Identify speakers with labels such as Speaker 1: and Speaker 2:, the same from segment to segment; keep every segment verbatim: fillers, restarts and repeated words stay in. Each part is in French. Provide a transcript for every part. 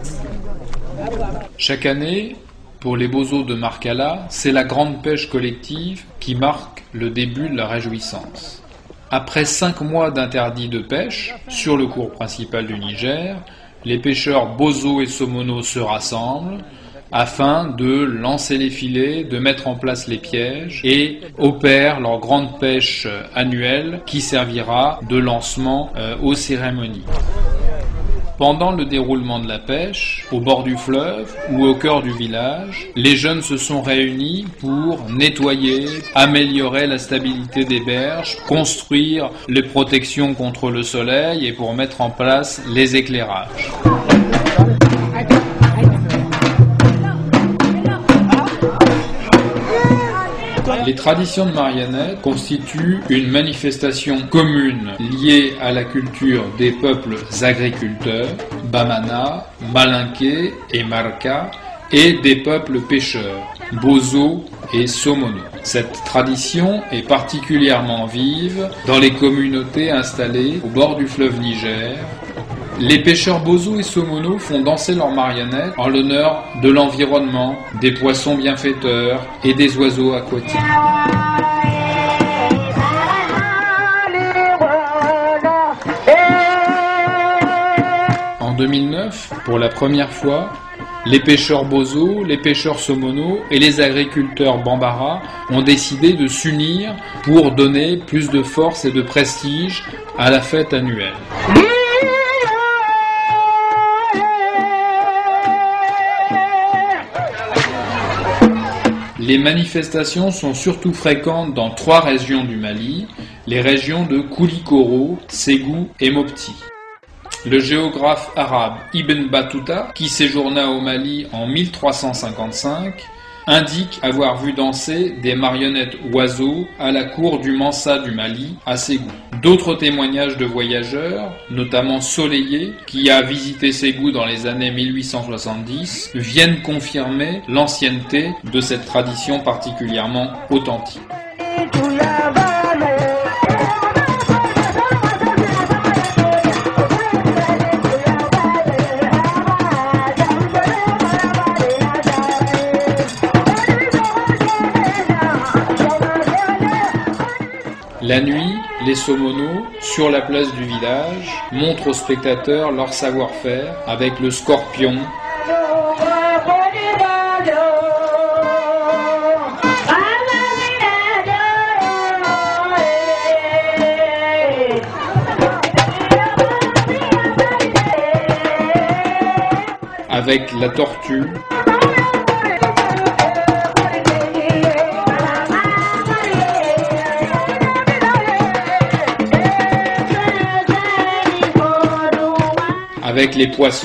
Speaker 1: Chaque année, pour les bozos de Marcala, c'est la grande pêche collective qui marque le début de la réjouissance. Après cinq mois d'interdit de pêche sur le cours principal du Niger, les pêcheurs bozos et somono se rassemblent afin de lancer les filets, de mettre en place les pièges et opèrent leur grande pêche annuelle qui servira de lancement euh, aux cérémonies. Pendant le déroulement de la pêche, au bord du fleuve ou au cœur du village, les jeunes se sont réunis pour nettoyer, améliorer la stabilité des berges, construire les protections contre le soleil et pour mettre en place les éclairages. Les traditions de marionnettes constituent une manifestation commune liée à la culture des peuples agriculteurs, Bamana, Malinké et Marka, et des peuples pêcheurs, Bozo et Somono. Cette tradition est particulièrement vive dans les communautés installées au bord du fleuve Niger. Les pêcheurs Bozo et Somono font danser leurs marionnettes en l'honneur de l'environnement, des poissons bienfaiteurs et des oiseaux aquatiques. En deux mille neuf, pour la première fois, les pêcheurs Bozo, les pêcheurs Somono et les agriculteurs Bambara ont décidé de s'unir pour donner plus de force et de prestige à la fête annuelle. Les manifestations sont surtout fréquentes dans trois régions du Mali, les régions de Koulikoro, Ségou et Mopti. Le géographe arabe Ibn Battuta, qui séjourna au Mali en mille trois cent cinquante-cinq, indique avoir vu danser des marionnettes oiseaux à la cour du Mansa du Mali, à Ségou. D'autres témoignages de voyageurs, notamment Soleillé, qui a visité Ségou dans les années mille huit cent soixante-dix, viennent confirmer l'ancienneté de cette tradition particulièrement authentique. La nuit, les Somono, sur la place du village, montrent aux spectateurs leur savoir-faire avec le scorpion, avec la tortue, avec les poissons.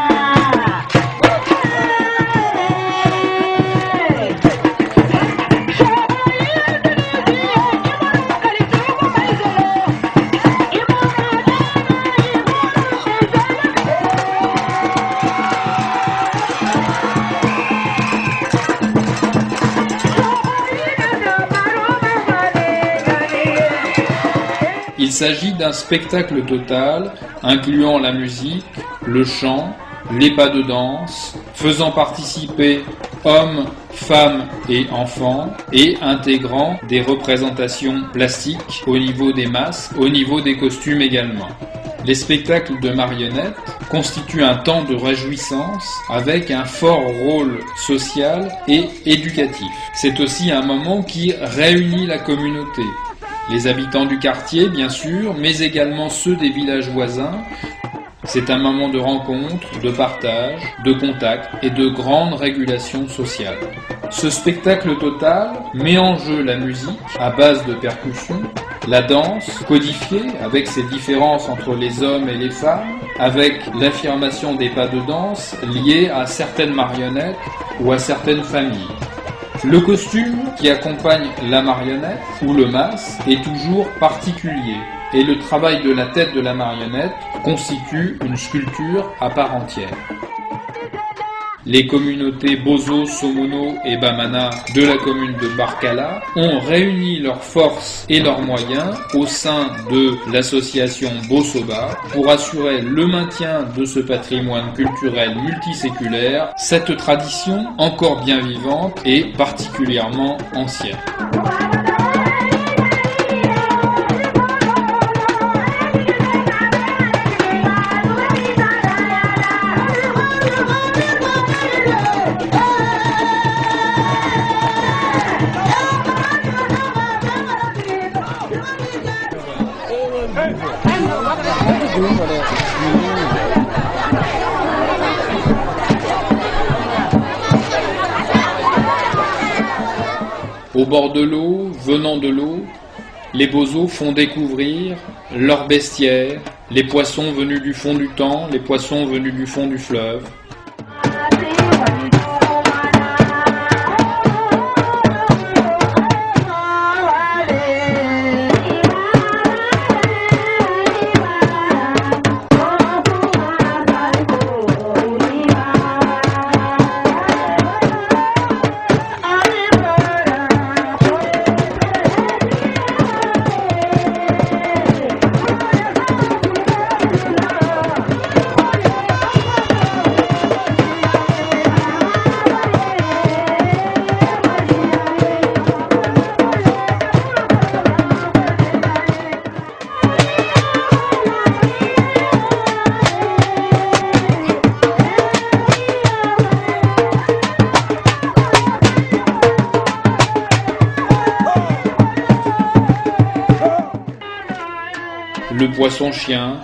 Speaker 1: Il s'agit d'un spectacle total incluant la musique, le chant, les pas de danse, faisant participer hommes, femmes et enfants et intégrant des représentations plastiques au niveau des masques, au niveau des costumes également. Les spectacles de marionnettes constituent un temps de réjouissance avec un fort rôle social et éducatif. C'est aussi un moment qui réunit la communauté. Les habitants du quartier, bien sûr, mais également ceux des villages voisins. C'est un moment de rencontre, de partage, de contact et de grande régulation sociale. Ce spectacle total met en jeu la musique à base de percussions, la danse codifiée avec ses différences entre les hommes et les femmes, avec l'affirmation des pas de danse liés à certaines marionnettes ou à certaines familles. Le costume qui accompagne la marionnette ou le masque est toujours particulier et le travail de la tête de la marionnette constitue une sculpture à part entière. les communautés Bozo, Somono et Bamana de la commune de Barkala ont réuni leurs forces et leurs moyens au sein de l'association Bosoba pour assurer le maintien de ce patrimoine culturel multiséculaire, cette tradition encore bien vivante et particulièrement ancienne. Au bord de l'eau, venant de l'eau, les Bozo font découvrir leurs bestiaires, les poissons venus du fond du temps, les poissons venus du fond du fleuve. Le poisson-chien,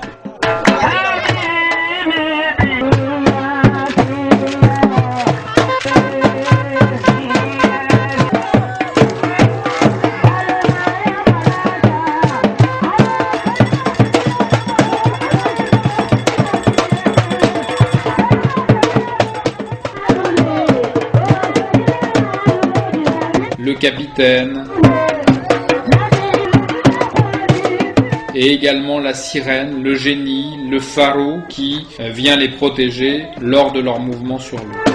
Speaker 1: le capitaine, et également la sirène, le génie, le pharaon qui vient les protéger lors de leur mouvement sur l'eau.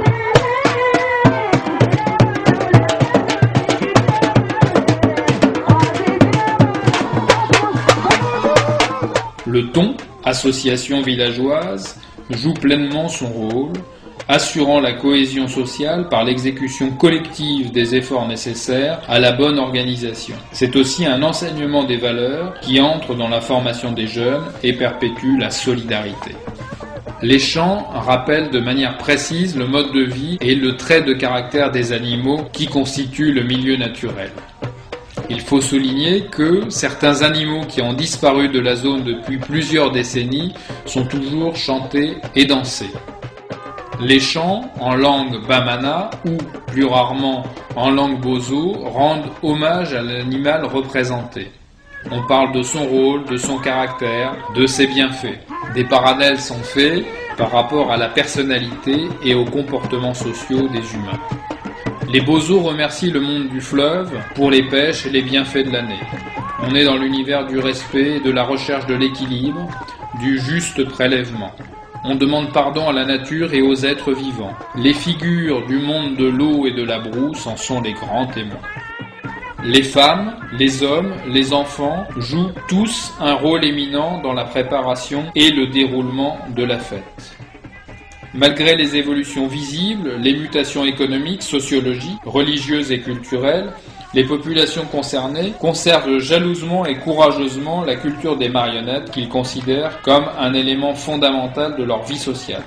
Speaker 1: Le thon, association villageoise, joue pleinement son rôle, assurant la cohésion sociale par l'exécution collective des efforts nécessaires à la bonne organisation. C'est aussi un enseignement des valeurs qui entre dans la formation des jeunes et perpétue la solidarité. Les chants rappellent de manière précise le mode de vie et le trait de caractère des animaux qui constituent le milieu naturel. Il faut souligner que certains animaux qui ont disparu de la zone depuis plusieurs décennies sont toujours chantés et dansés. Les chants en langue bamana ou plus rarement en langue bozo rendent hommage à l'animal représenté. On parle de son rôle, de son caractère, de ses bienfaits. Des parallèles sont faits par rapport à la personnalité et aux comportements sociaux des humains. Les Bozo remercient le monde du fleuve pour les pêches et les bienfaits de l'année. On est dans l'univers du respect et de la recherche de l'équilibre, du juste prélèvement. On demande pardon à la nature et aux êtres vivants. Les figures du monde de l'eau et de la brousse en sont les grands témoins. Les femmes, les hommes, les enfants jouent tous un rôle éminent dans la préparation et le déroulement de la fête. Malgré les évolutions visibles, les mutations économiques, sociologiques, religieuses et culturelles, les populations concernées conservent jalousement et courageusement la culture des marionnettes qu'ils considèrent comme un élément fondamental de leur vie sociale.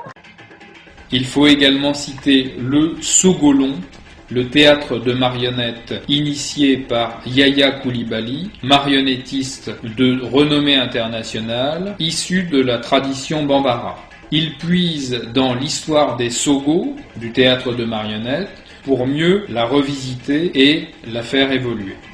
Speaker 1: Il faut également citer le Sogolon, le théâtre de marionnettes initié par Yaya Coulibaly, marionnettiste de renommée internationale, issu de la tradition Bambara. Il puise dans l'histoire des Sogo, du théâtre de marionnettes, pour mieux la revisiter et la faire évoluer.